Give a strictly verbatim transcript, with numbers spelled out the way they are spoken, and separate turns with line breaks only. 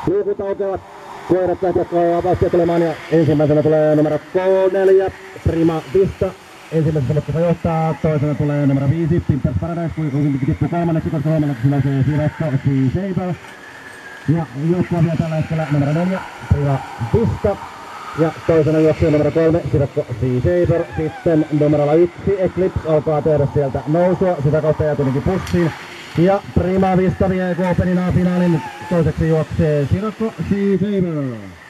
Luukut aukeavat. Koirat lähtevät vauhtia tulemaan ja ensimmäisenä tulee numero neljä, Prima Vista. Ensimmäisessä matkassa johtaa, toisena tulee numero viisi, Pimpers Paradise, kuitenkin tippuu kolmanneksi, koska kolmanneksi nousee Sirocco Sea Saber. Ja juoksua vielä tällä hetkellä numero neljä, Prima Vista. Ja toisena juoksuu numero kolme, Sirocco Sea Saber. Sitten numerolla yksi, Eclipse alkaa tehdä sieltä nousua, sitä kautta jää kuitenkin pussiin. Ja Prima Vista vie Openin A-finaalin, toiseksi juoksee Sirocco Sea Saber.